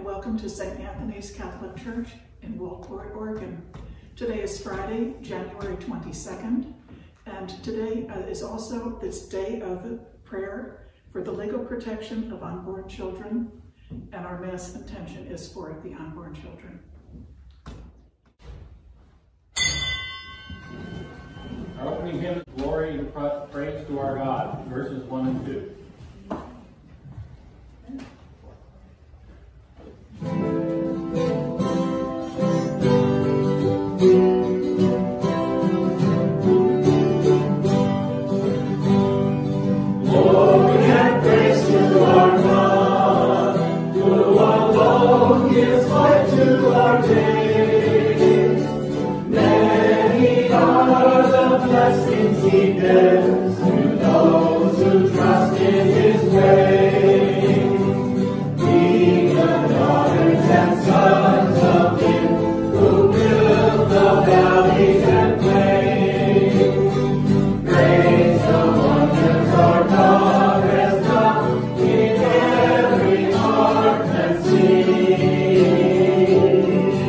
and welcome to St. Anthony's Catholic Church in Waldport, Oregon. Today is Friday, January 22nd, and today is also this day of prayer for the legal protection of unborn children, and our Mass intention is for the unborn children. Our opening hymn is Glory and Praise to Our God, verses 1 and 2. Glory and praise to our God, who alone gives life to our days. Many are the blessings He gives to those who trust in His ways. We, the daughters and sons of Him, who build the valleys and plains, praise the wonders our God has done in every heart that sings.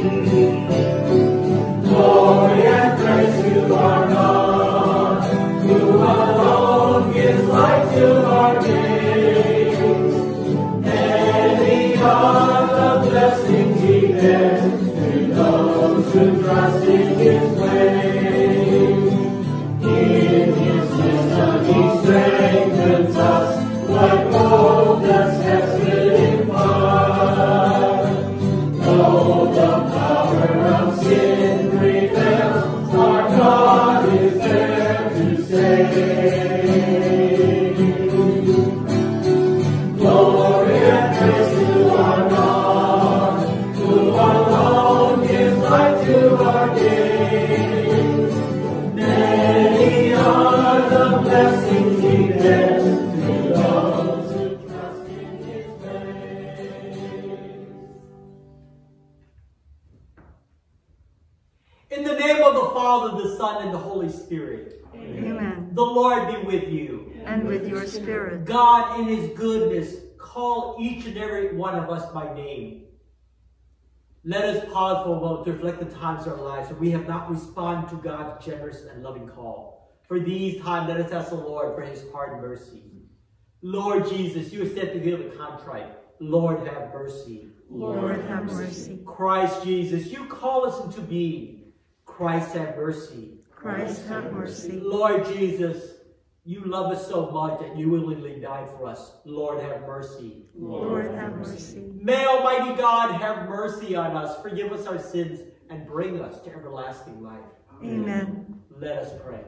Glory and praise to our God, who alone gives life to our days. Many are the blessings He gives to those who trust in His ways. In His wisdom He strengthens us like gold that's tested in fire. Though the power of sin prevails, our God is there to save. Glory and praise to our God, who alone gives life to our days. Many are the blessings He gives to those who trust in His ways. In the name of the Father, the Son, and the Holy Spirit. Amen. The Lord be with you. And with your spirit. God, in His goodness, call each and every one of us by name. Let us pause for a moment to reflect the times of our lives where we have not responded to God's generous and loving call. For these times, let us ask the Lord for His pardon and mercy. Lord Jesus, you are said to heal the contrite. Lord, have mercy. Lord, have mercy. Christ Jesus, you call us into being. Christ, have mercy. Christ, have mercy. Lord Jesus, you love us so much that you willingly died for us. Lord, have mercy. Lord, have mercy. May Almighty God have mercy on us, forgive us our sins, and bring us to everlasting life. Amen. Let us pray.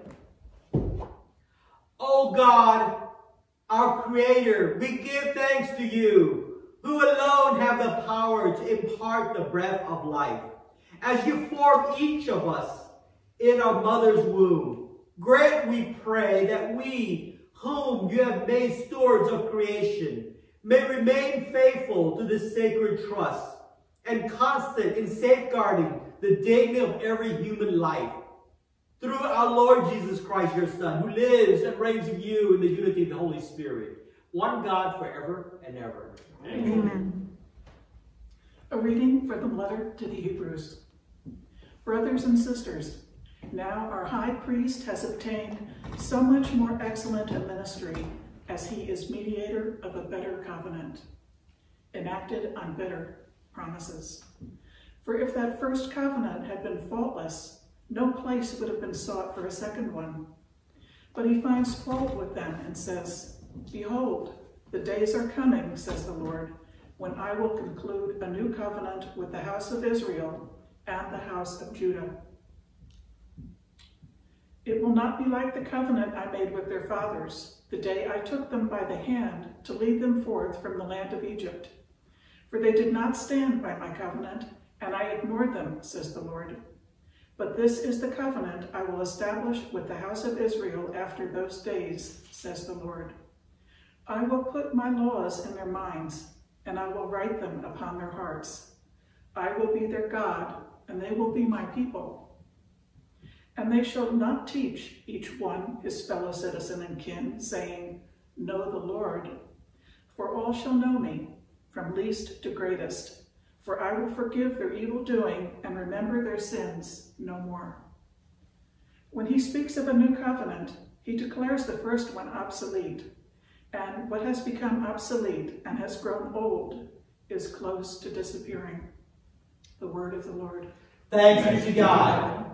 O God, our Creator, we give thanks to you, who alone have the power to impart the breath of life. As you form each of us in our mother's womb, grant, we pray, that we, whom you have made stewards of creation, may remain faithful to this sacred trust and constant in safeguarding the dignity of every human life. Through our Lord Jesus Christ, your Son, who lives and reigns with you in the unity of the Holy Spirit, one God forever and ever. Amen. A reading from the letter to the Hebrews. Brothers and sisters, now our high priest has obtained so much more excellent a ministry, as he is mediator of a better covenant, enacted on better promises. For if that first covenant had been faultless, no place would have been sought for a second one. But he finds fault with them and says, Behold, the days are coming, says the Lord, when I will conclude a new covenant with the house of Israel and the house of Judah. It will not be like the covenant I made with their fathers, the day I took them by the hand to lead them forth from the land of Egypt. For they did not stand by my covenant, and I ignored them, says the Lord. But this is the covenant I will establish with the house of Israel after those days, says the Lord. I will put my laws in their minds, and I will write them upon their hearts. I will be their God, and they will be my people. And they shall not teach each one his fellow citizen and kin, saying, Know the Lord. For all shall know me, from least to greatest, For I will forgive their evil doing and remember their sins no more. When he speaks of a new covenant, he declares the first one obsolete, and what has become obsolete and has grown old is close to disappearing. The word of the Lord. Thanks be to God.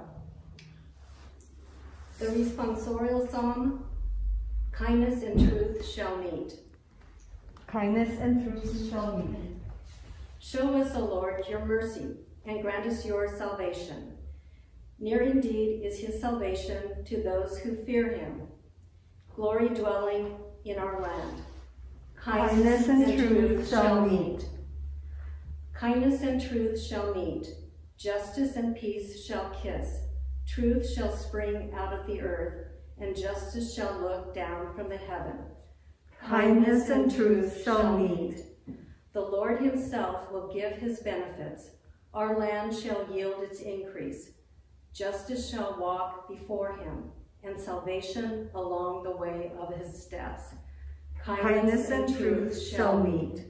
The responsorial psalm, kindness and truth shall meet. Kindness and truth shall meet. Show us, O Lord, your mercy, and grant us your salvation. Near indeed is his salvation to those who fear him. Glory dwelling in our land. Kindness and truth shall meet. Kindness and truth shall meet. Justice and peace shall kiss. Truth shall spring out of the earth, and justice shall look down from the heaven. Kindness and truth shall meet. The Lord himself will give his benefits. Our land shall yield its increase. Justice shall walk before him, and salvation along the way of his steps. Kindness and truth shall meet.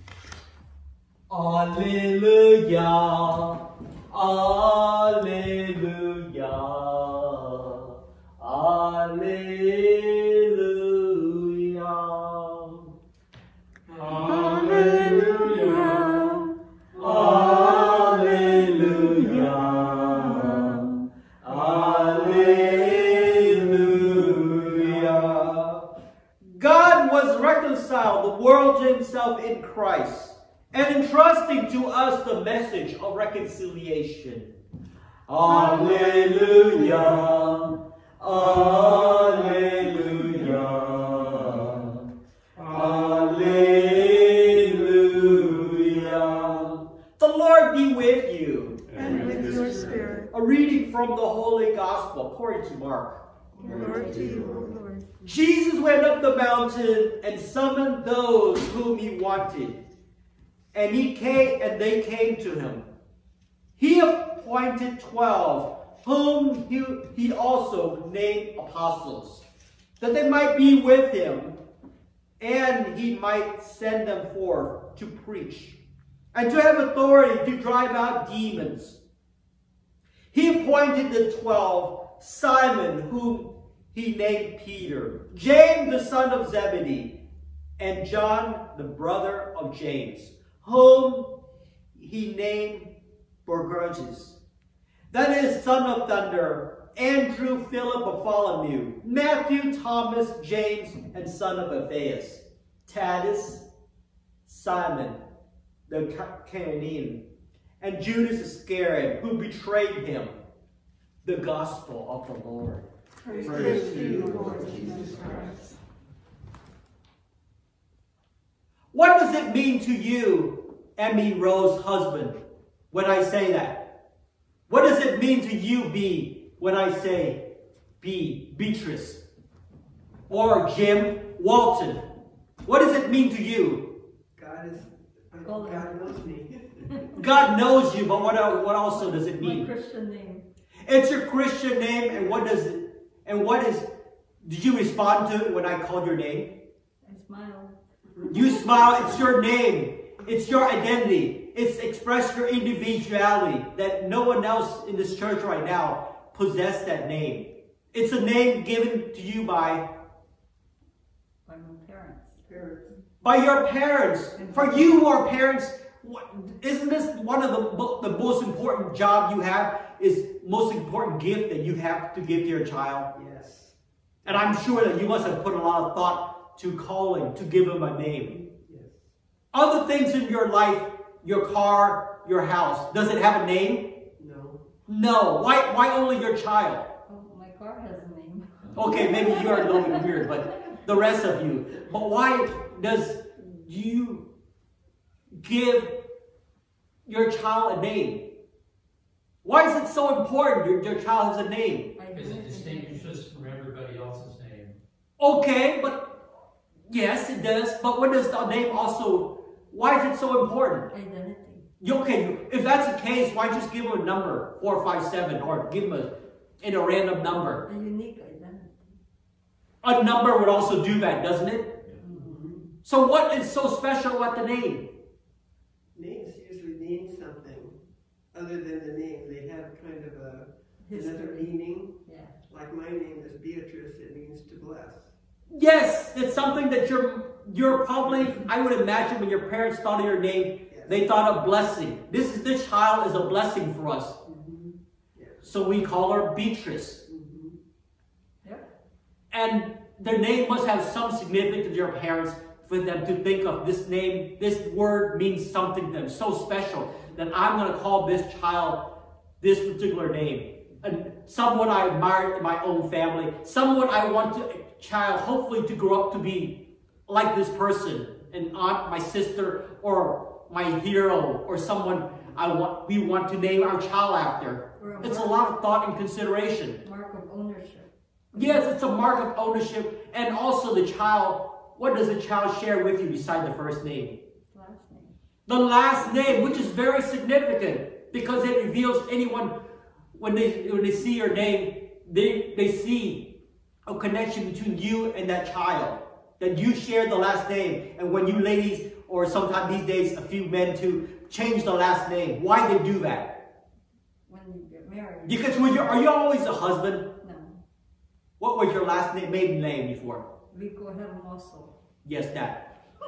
Alleluia, alleluia, alleluia. Hallelujah. Alleluia. Alleluia. God was reconciled the world to himself in Christ, and entrusting to us the message of reconciliation. Alleluia. Alleluia. Alleluia. The Lord be with you. And with your spirit. A reading from the Holy Gospel according to Mark. Glory to you, O Lord. Jesus went up the mountain and summoned those whom he wanted, and they came to him. He appointed 12, whom he also named apostles, that they might be with him, and he might send them forth to preach, and to have authority to drive out demons. He appointed the 12, Simon, whom he named Peter, James the son of Zebedee, and John the brother of James, whom he named Boanerges, that is, son of thunder, Andrew, Philip, Bartholomew, Matthew, Thomas, James, and son of Alphaeus, Thaddeus, Simon the Canaanian, and Judas Iscariot, who betrayed him. The gospel of the Lord. Praise to you, Lord Jesus Christ. What does it mean to you, Emmy Rose's husband, when I say that? What does it mean to you, B, when I say B, Beatrice? Or Jim, Walton? What does it mean to you? God knows me. God knows you, but what also does it mean? My Christian name. It's your Christian name, and did you respond to it when I called your name? I smile. You smile, it's your name. It's your identity. It's express your individuality that no one else in this church right now possess that name. It's a name given to you by My parents. by your parents. For you who are parents, isn't this one of the most important job you have, is most important gift that you have to give to your child? Yes. And I'm sure that you must have put a lot of thought to calling, to give him a name. Yes. Other things in your life, your car, your house, does it have a name? No. No. Why only your child? Oh, my car has a name. Okay, maybe you're a little bit weird, but the rest of you. But why do you give your child a name? Why is it so important your child has a name? Because it distinguishes us from everybody else's name. Okay, but yes, it does. But what does the name also, why is it so important? Identity. Okay, if that's the case, why just give him a number, 457, or give him a random number? A unique identity. A number would also do that, doesn't it? Mm-hmm. So what is so special about the name? Names usually means something other than the name. They have kind of another meaning. Yeah. Like my name is Beatrice, it means to bless. Yes, it's something that you're probably, I would imagine when your parents thought of your name, they thought of blessing. This child is a blessing for us. Yes. So we call her Beatrice. Yep. And their name must have some significance to your parents for them to think of this name. This word means something to them so special that I'm going to call this child this particular name. And someone I admire in my own family, someone I want a child hopefully to grow up to be like this person, an aunt, my sister, or my hero, or someone we want to name our child after. It's a lot of thought and consideration. Mark of ownership. Yes, it's a mark of ownership. And also the child, what does the child share with you beside the first name? Last name. The last name, which is very significant because it reveals anyone, when they see your name, they see a connection between you and that child. That you share the last name. And when you ladies, or sometimes these days a few men too, change the last name. Why they do that? When you get married. Because are you always a husband? No. What was your last name, maiden name before? Rico Hermoso. Yes, that.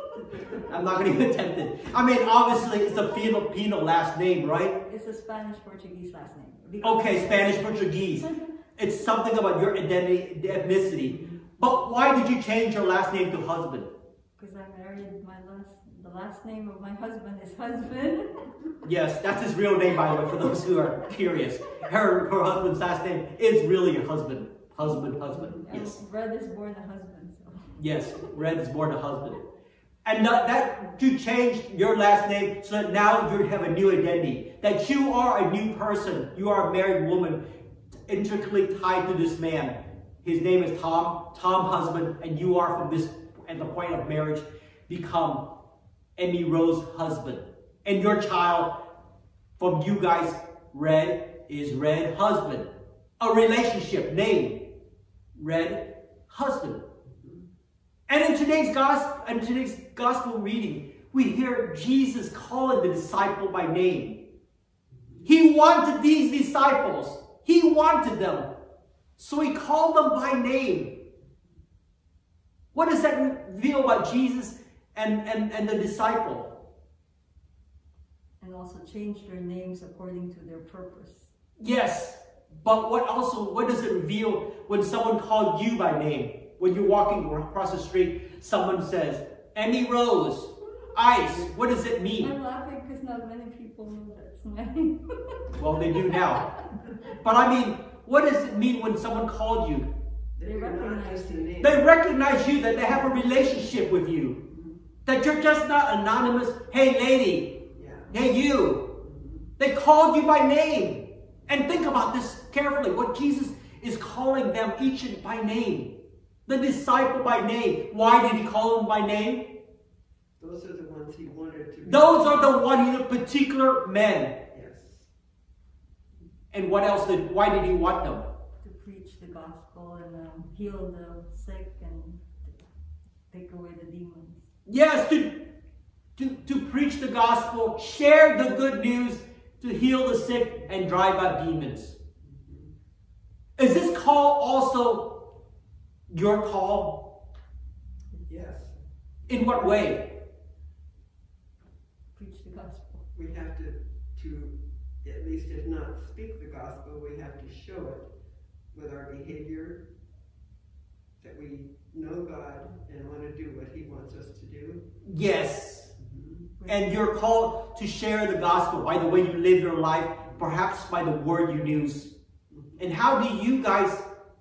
I'm not going to even attempt it. I mean, obviously, it's a Filipino last name, right? It's a Spanish-Portuguese last name. Okay, Spanish-Portuguese. It's something about your identity, ethnicity. But why did you change your last name to husband? Because I married the last name of my husband is husband. Yes, that's his real name, by the way, for those who are curious. Her husband's last name is really a husband. Husband. Yes. Red is born a husband. So. Yes, Red is born a husband. And that to change your last name so that now you have a new identity. That you are a new person. You are a married woman intricately tied to this man. His name is Tom husband, and you are from this, at the point of marriage, become Emmy Rose husband. And your child from you guys, Red, is Red husband. A relationship name, Red husband. And in today's gospel reading, we hear Jesus calling the disciple by name. He wanted these disciples. He wanted them. So he called them by name. What does that reveal about Jesus and the disciple? And also change their names according to their purpose. Yes. But what does it reveal when someone called you by name? When you're walking across the street, someone says, Emmy Rose, Ice. What does it mean? I'm laughing because not many people know that's my name. Well, they do now. But I mean, what does it mean when someone called you? They recognize you. They recognize you, that they have a relationship with you. That you're just not anonymous, hey lady, hey you. They called you by name. And think about this carefully, what Jesus is calling them each by name. The disciple by name. Why did he call them by name? Those are the ones he wanted to. Those are the ones, the particular men. Yes. And what else? Why did he want them? To preach the gospel and heal the sick and take away the demons. Yes, to preach the gospel, share the good news, to heal the sick and drive out demons. Is this call also your call? Yes. In what way? Preach the gospel. We have to at least if not speak the gospel, we have to show it with our behavior, that we know God and want to do what he wants us to do. Yes. And you're called to share the gospel by the way you live your life, perhaps by the word you use. And how do you guys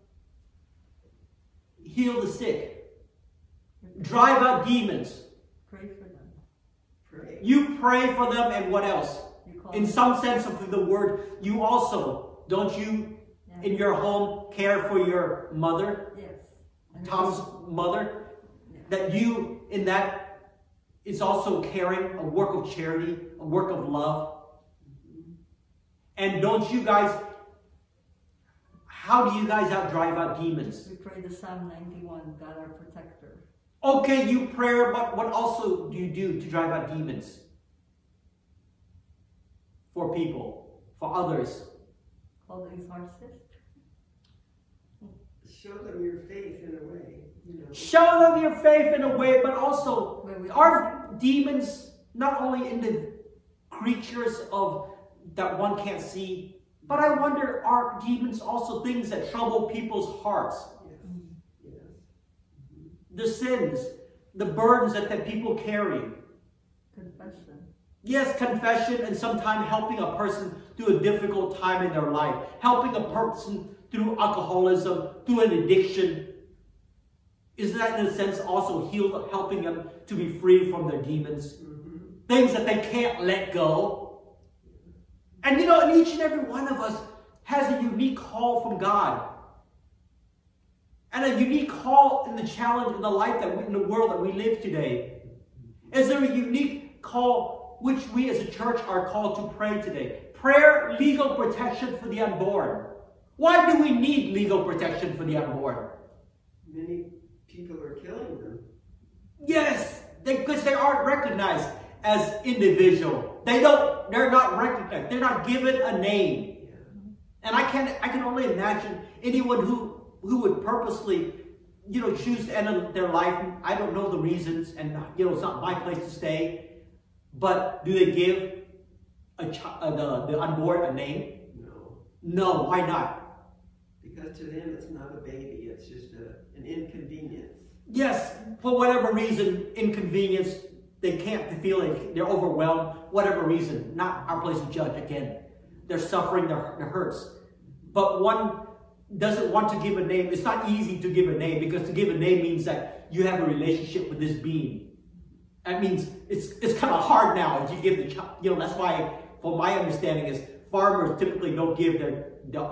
heal the sick? Drive out demons. Pray for them. Pray. You pray for them, and what else? In some sense of the word, you also, don't you, in your home, care for your mother? Yes. Tom's mother? Yeah. That you, in that, it's also caring, a work of charity, a work of love. And don't you guys, how do you guys drive out demons? We pray the Psalm 91, God our protector. Okay, you pray, but what also do you do to drive out demons? for people, for others. Call the exorcist. Show them your faith in a way. You know. Show them your faith in a way, but also are demons not only in the creatures of that one can't see, but I wonder, are demons also things that trouble people's hearts? Yes. Yes. The sins, the burdens that people carry. Confession. Yes, confession, and sometimes helping a person through a difficult time in their life. Helping a person through alcoholism, through an addiction. Is that in a sense also helping them to be free from their demons? Things that they can't let go. And you know, and each and every one of us has a unique call from God. And a unique call in the challenge in the life in the world that we live today. Is there a unique call which we as a church are called to pray today? Prayer, legal protection for the unborn. Why do we need legal protection for the unborn? Many people are killing them. Yes, because they aren't recognized as individual. They're not recognized. They're not given a name. Yeah. And I can only imagine anyone who would purposely, choose to end their life. I don't know the reasons, and it's not my place to say. But do they give the unborn a name? No. No. Why not? Because to them it's not a baby. It's just an inconvenience. Yes, for whatever reason, inconvenience. They can't feel it. They're overwhelmed. Whatever reason, not our place to judge. Again, they're suffering. Their hurts. But one doesn't want to give a name. It's not easy to give a name, because to give a name means that you have a relationship with this being. That means it's kind of hard now if you give the child. That's why, from my understanding, is farmers typically don't give their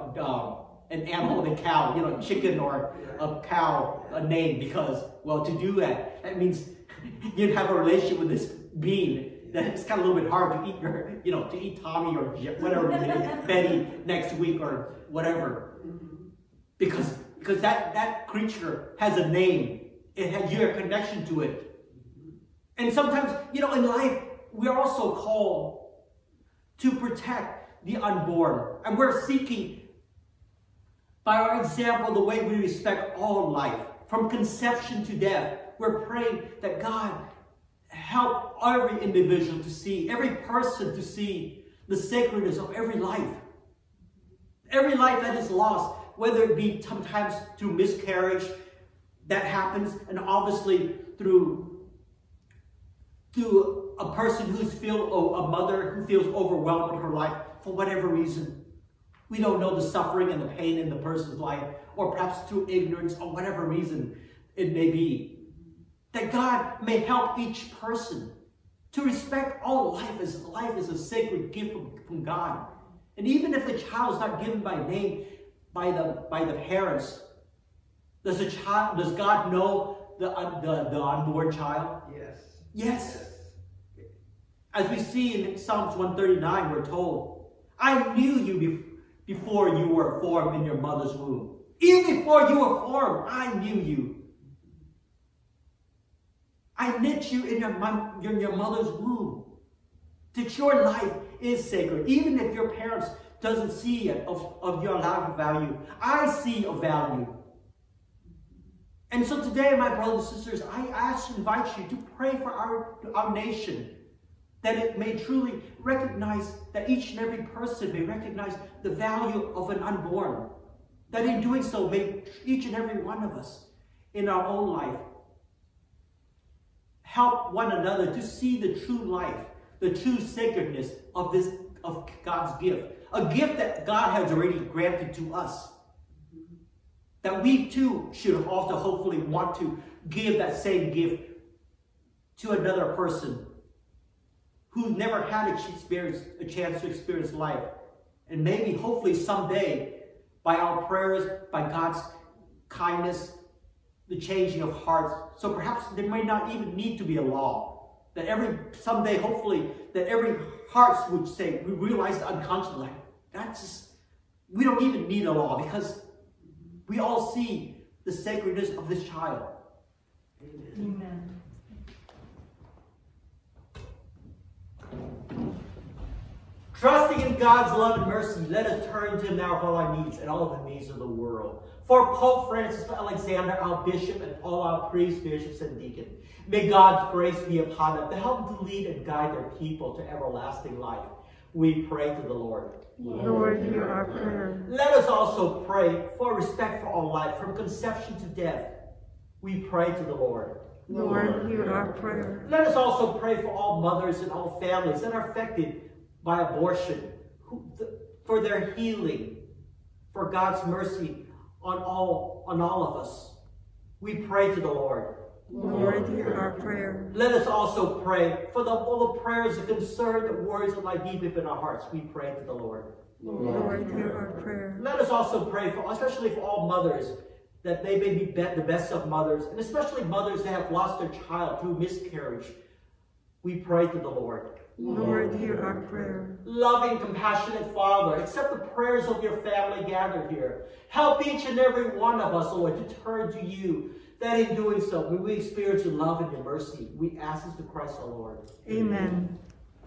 an animal, a cow, chicken or a cow, a name, because, well, to do that means you'd have a relationship with this being that it's kind of a little bit hard to eat to eat Tommy or whatever, Betty next week or whatever, because that creature has a name. It has your connection to it. And sometimes, in life, we're also called to protect the unborn. And we're seeking, by our example, the way we respect all life, from conception to death. We're praying that God help every individual to see, every person to see the sacredness of every life. Every life that is lost, whether it be sometimes through miscarriage, that happens, and obviously through a person a mother who feels overwhelmed with her life for whatever reason. We don't know the suffering and the pain in the person's life, or perhaps through ignorance or whatever reason it may be. That God may help each person to respect all life as a sacred gift from God. And even if the child is not given by name by the parents, does God know the unborn child? Yes. Yes. As we see in Psalms 139, we're told, I knew you before you were formed in your mother's womb. Even before you were formed, I knew you. I knit you in your mother's womb. That your life is sacred. Even if your parents doesn't see it of your life value, I see a value. And so today, my brothers and sisters, I invite you to pray for our nation, that it may truly recognize, that each and every person may recognize the value of an unborn. That in doing so, may each and every one of us in our own life help one another to see the true life, the true sacredness of God's gift. A gift that God has already granted to us. That we too should also hopefully want to give that same gift to another person who never had a chance to experience life. And maybe, hopefully someday, by our prayers, by God's kindness, the changing of hearts. So perhaps there may not even need to be a law. That someday, hopefully, that every heart would say, we realize the unconscious life. We don't even need a law, because we all see the sacredness of this child. Amen. Trusting in in God's love and mercy, let us turn to him now for all our needs and all the needs of the world. For Pope Francis, for Alexander, our bishop, and all our priests, bishops, and deacons, may God's grace be upon them to help them to lead and guide their people to everlasting life. We pray to the Lord. Lord, hear our prayer. Let us also pray for respect for all life, from conception to death. We pray to the Lord. Lord, hear our prayer. Let us also pray for all mothers and all families that are affected by abortion, for their healing, for God's mercy on all of us. We pray to the Lord. Lord, hear our prayer. Let us also pray for all the prayers that concern the words that lie deep within our hearts. We pray to the Lord. Lord, hear our prayer. Let us also pray for, especially for all mothers, that they may be the best of mothers, and especially mothers that have lost their child through miscarriage. We pray to the Lord. Lord, hear our prayer. Loving, compassionate Father, accept the prayers of your family gathered here. Help each and every one of us, Lord, to turn to you, that in doing so, may we experience your love and your mercy. We ask this to Christ our Lord. Amen.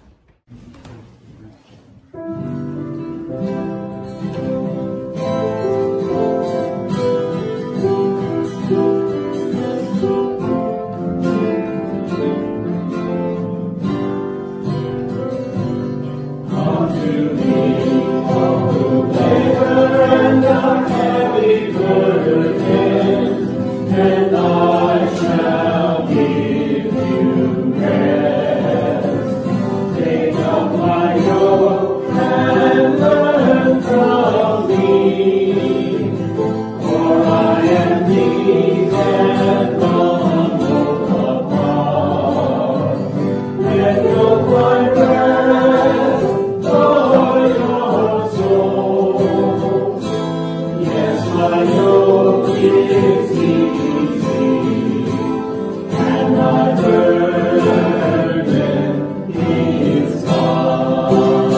And I shall give you rest. Take up my yoke and learn from me, for I am meek and humble of heart, and you'll find rest for your soul. Yes, my yoke is easy, and my burden is light.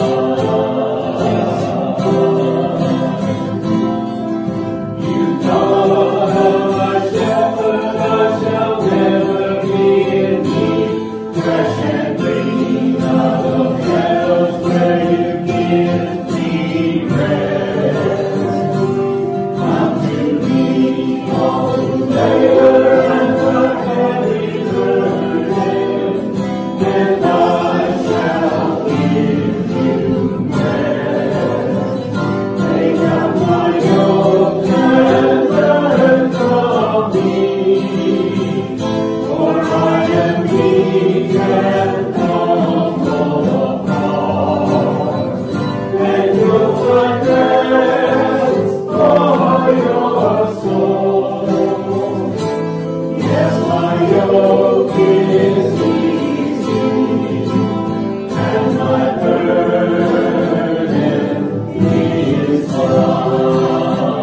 You taught a shepherd, I shall never be in need, fresh and green out of meadows where you give me rest. Come to me, all who labor and are heavy burdened, and I shall give you rest. Take up my yoke and learn from me, for I am meek and humble of heart, and you'll find rest for your soul. Yes, my yoke is easy, and my burden is light.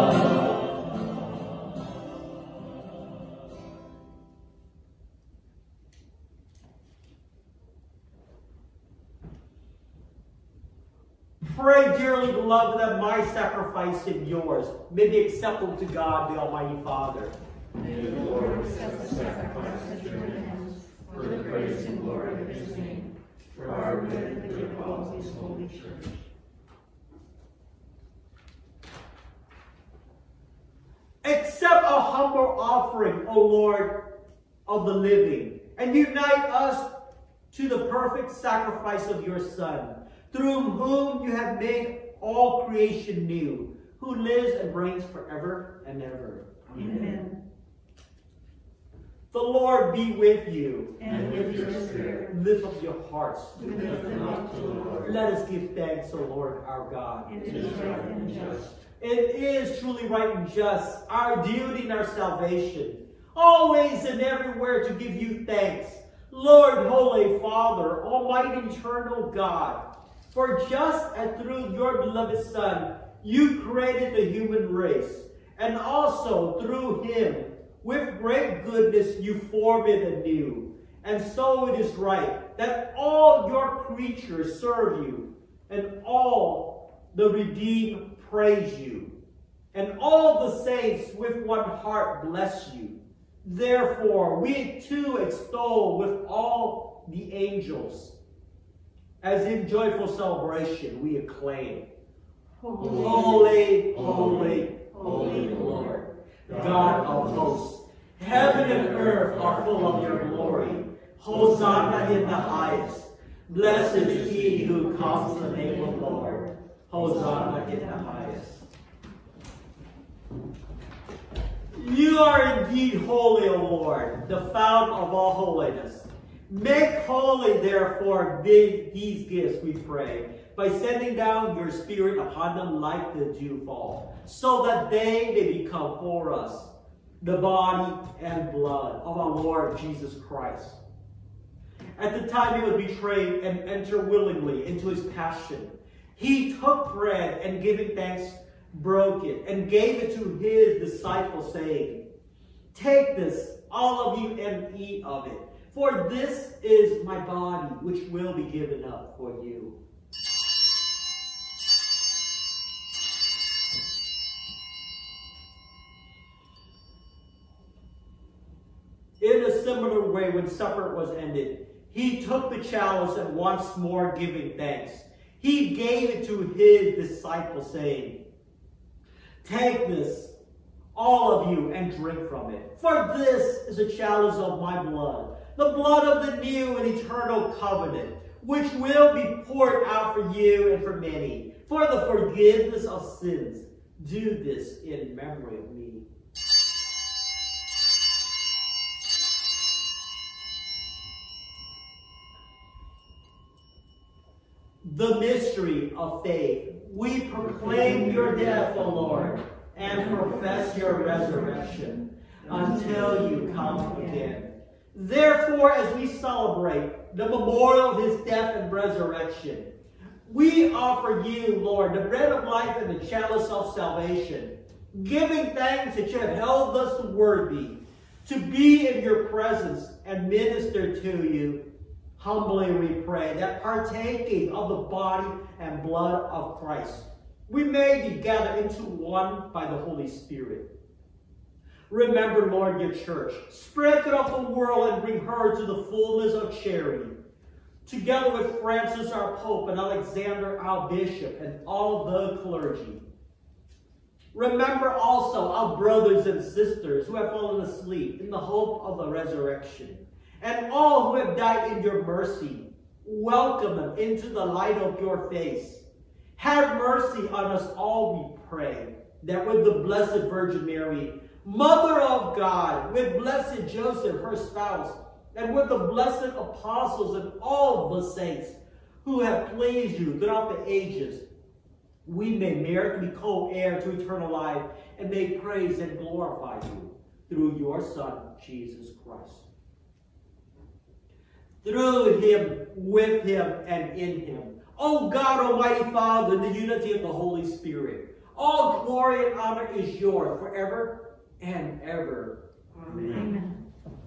Pray, dearly beloved, that my sacrifice and yours may be acceptable to God, the Almighty Father. May the Lord accept the sacrifice at your hands for the praise and glory of his name, for our good and the good of all his holy church. Accept a humble offering, O Lord of the living, and unite us to the perfect sacrifice of your Son, through whom you have made all creation new, who lives and reigns forever and ever. Amen. The Lord be with you. And with your spirit. Lift up your hearts. We lift them up to the Lord. Let us give thanks, O Lord our God. It is right and just. It is truly right and just, our duty and our salvation, always and everywhere to give you thanks, Lord, Holy Father, Almighty Eternal God, for just as through your beloved Son, you created the human race, and also through him, with great goodness, you formed it anew. And so it is right that all your creatures serve you, and all the redeemed praise you, and all the saints with one heart bless you. Therefore, we too extol with all the angels As in joyful celebration, we acclaim, Holy, holy, holy Lord, God of hosts. Heaven and earth are full of your glory. Hosanna in the highest. Blessed is he who comes in the name of the Lord. Hosanna in the highest. You are indeed holy, O Lord, the fount of all holiness. Make holy, therefore, these gifts, we pray, by sending down your Spirit upon them like the dewfall, so that they may become for us the body and blood of our Lord Jesus Christ. At the time he was betrayed and entered willingly into his passion, he took bread and giving thanks, broke it, and gave it to his disciples, saying, Take this, all of you, and eat of it, for this is my body, which will be given up for you. In a similar way, when supper was ended, he took the chalice and once more giving thanks, he gave it to his disciples, saying, Take this, all of you, and drink from it. For this is a chalice of my blood, the blood of the new and eternal covenant, which will be poured out for you and for many, for the forgiveness of sins. Do this in memory of me. The mystery of faith. We proclaim your death, O Lord, and profess your resurrection until you come again. Therefore, as we celebrate the memorial of his death and resurrection, we offer you, Lord, the bread of life and the chalice of salvation, giving thanks that you have held us worthy to be in your presence and minister to you. Humbly we pray that partaking of the body and blood of Christ, we may be gathered into one by the Holy Spirit. Remember, Lord, your church. Spread throughout the world and bring her to the fullness of charity. Together with Francis, our Pope, and Alexander, our Bishop, and all the clergy. Remember also our brothers and sisters who have fallen asleep in the hope of the resurrection. And all who have died in your mercy, welcome them into the light of your face. Have mercy on us all, we pray, that with the Blessed Virgin Mary, Mother of God, with Blessed Joseph, her spouse, and with the blessed apostles and all the saints who have pleased you throughout the ages, we may merit to be co-heir to eternal life and may praise and glorify you through your Son, Jesus Christ. Through him, with him, and in him. O God, Almighty Father, in the unity of the Holy Spirit, all glory and honor is yours forever and ever. Amen.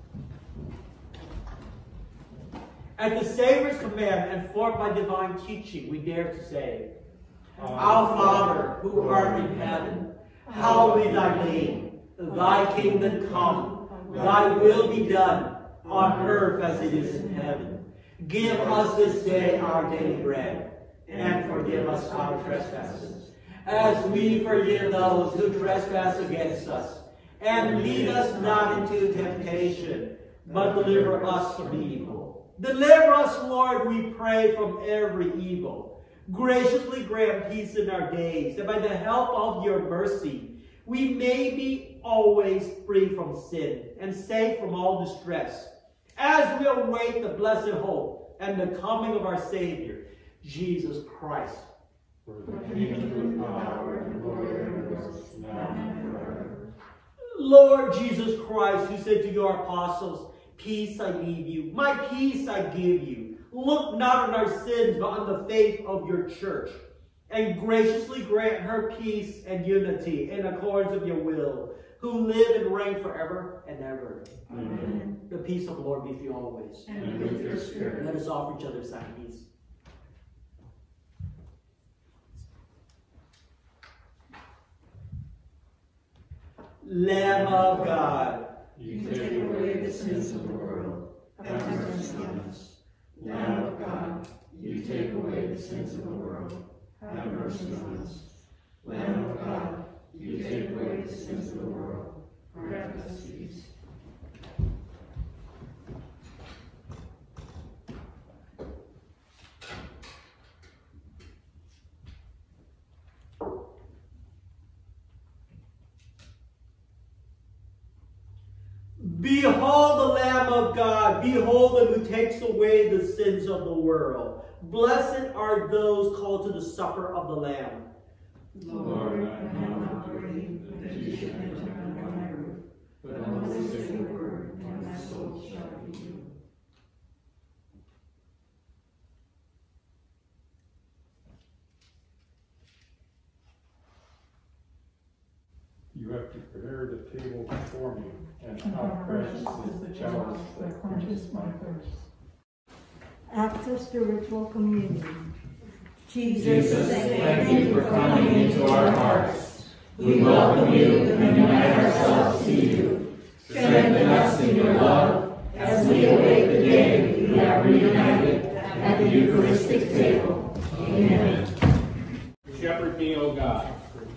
At the Savior's command and formed by divine teaching, we dare to say, Our Father, who art in heaven, hallowed be thy name. Thy kingdom come, thy will be done, on earth as it is in heaven. Give us this day our daily bread, and forgive us our trespasses, as we forgive those who trespass against us. And lead us not into temptation, but deliver us from evil. Deliver us, Lord, we pray, from every evil. Graciously grant peace in our days, that by the help of your mercy, we may be always free from sin and safe from all distress, as we await the blessed hope and the coming of our Savior, Jesus Christ. For the kingdom, the power, and glory, and worship, now and forever. Lord Jesus Christ, who said to your apostles, Peace I leave you, my peace I give you. Look not on our sins, but on the faith of your church, and graciously grant her peace and unity in accordance with your will, who live and reign forever and ever. Amen. The peace of the Lord be with you always. And with your spirit. Let us offer each other sign peace. Lamb of God, you take away the sins of the world. Have mercy on us. Lamb of God, you take away the sins of the world. Have mercy on us. Lamb of God, you take away the sins of the world. Grant us peace. Behold the Lamb of God. Behold him who takes away the sins of the world. Blessed are those called to the supper of the Lamb. Lord, I am not worthy that you should enter under my roof, but only say the word, and my soul shall be healed. You have prepared a table before me, and how precious is the chalice that quenches my thirst. After spiritual communion. Jesus, thank you for coming into our hearts. We welcome you and unite ourselves to you. Strengthen us in your love as we await the day we are reunited at the Eucharistic table. Amen. Shepherd me, O God.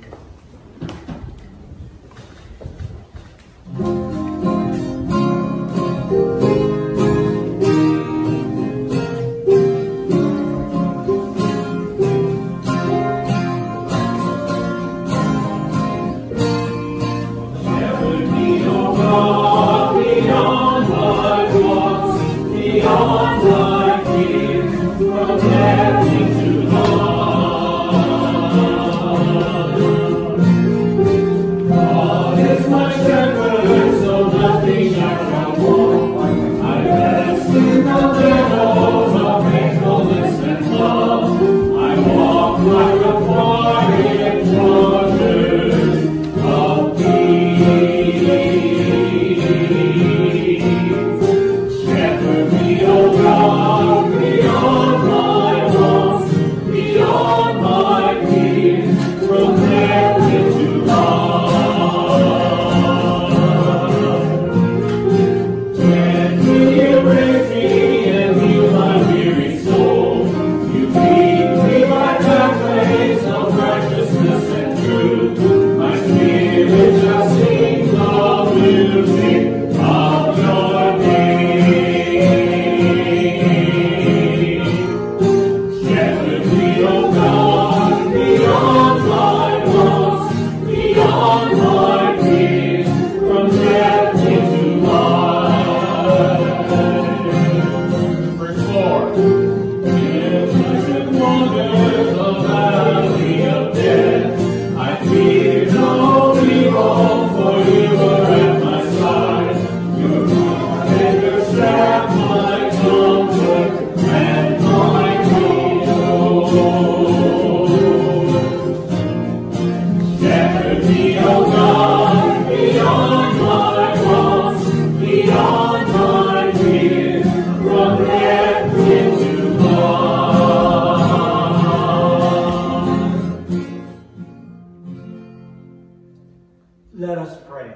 Let us pray.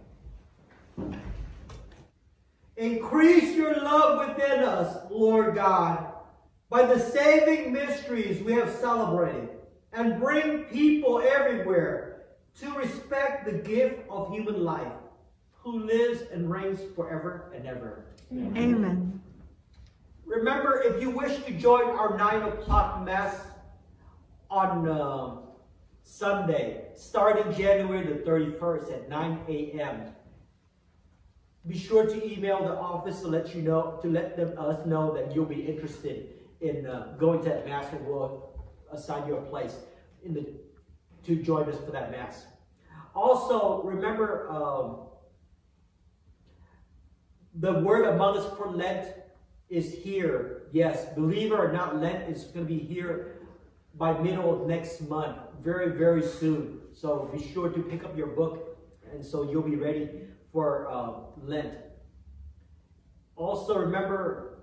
Increase your love within us, Lord God, by the saving mysteries we have celebrated, and bring people everywhere to respect the gift of human life, who lives and reigns forever and ever. Amen. Remember, if you wish to join our 9 o'clock Mass on Sunday, starting January the 31st at 9 a.m., be sure to email the office to let us know that you'll be interested in going to that Mass, and we'll assign you a place to join us for that Mass. Also, remember, the word among us for Lent is here. Yes, believe it or not, Lent is going to be here by middle of next month, very, very soon. So be sure to pick up your book, and so you'll be ready for Lent. Also, remember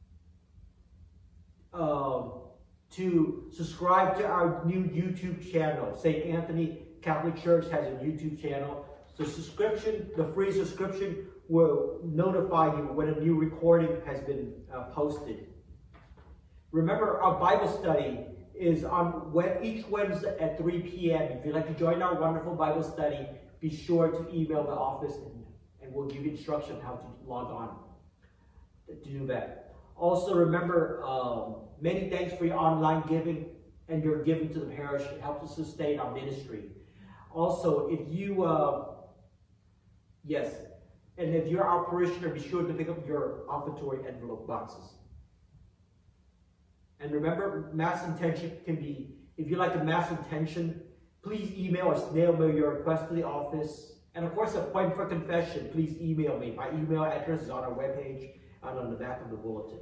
to subscribe to our new YouTube channel. St. Anthony Catholic Church has a YouTube channel. So the free subscription will notify you when a new recording has been posted. Remember, our Bible study is on each Wednesday at 3 p.m. If you'd like to join our wonderful Bible study, be sure to email the office and we'll give you instruction how to log on to do that. Also, remember, many thanks for your online giving and your giving to the parish. It helps us sustain our ministry. Also, if you, and if you're our parishioner, be sure to pick up your offertory envelope boxes. And remember, mass intention can be, if you like a mass intention, please email or snail mail your request to the office. And of course, a point for confession, please email me. My email address is on our webpage and on the back of the bulletin.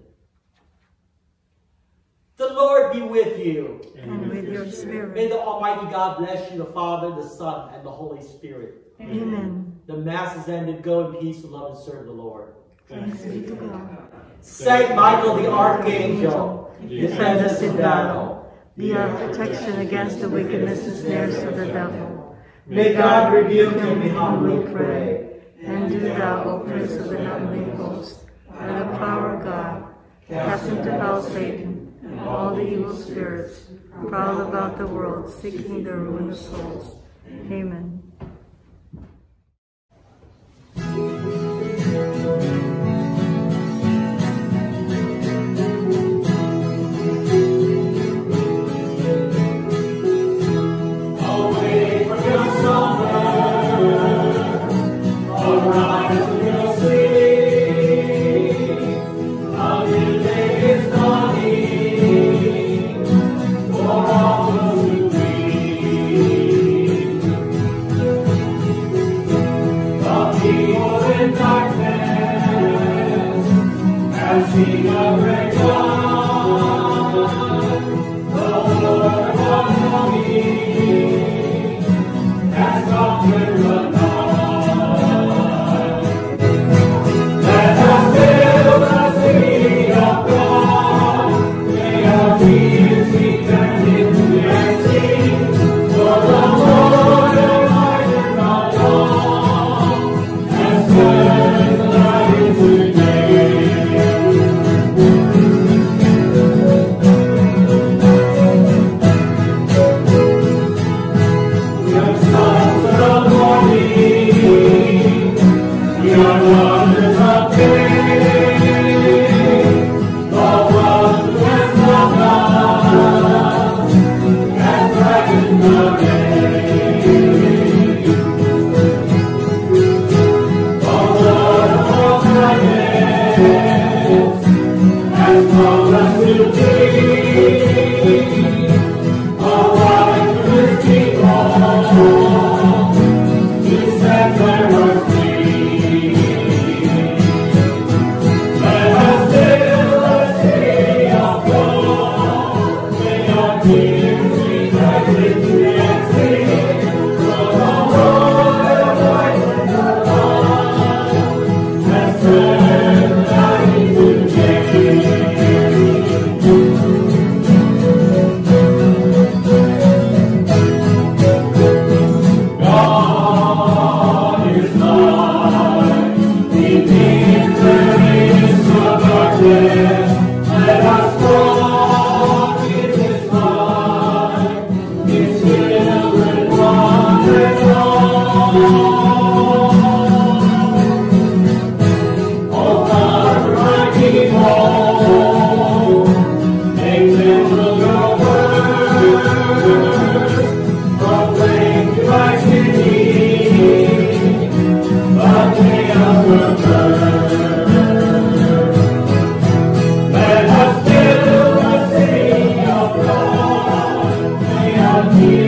The Lord be with you. And with your spirit. May the Almighty God bless you, the Father, the Son, and the Holy Spirit. Amen. The Mass is ended. Go in peace to love and serve the Lord. Thanks be to God. Saint Michael the Archangel, defend us in battle. Be our protection against the wickedness and snares of the devil. May God rebuke him, we humbly pray. And do thou, O Prince of the heavenly host, by the power of God, cast into hell Satan and all the evil spirits who prowl about the world, seeking the ruin of souls. Amen. Amen.